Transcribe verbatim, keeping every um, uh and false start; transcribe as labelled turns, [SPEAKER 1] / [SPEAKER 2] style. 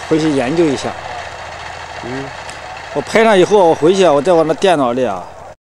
[SPEAKER 1] 回去研究一下。
[SPEAKER 2] 嗯。
[SPEAKER 1] 我拍上以后，我回去我在我那电脑里啊。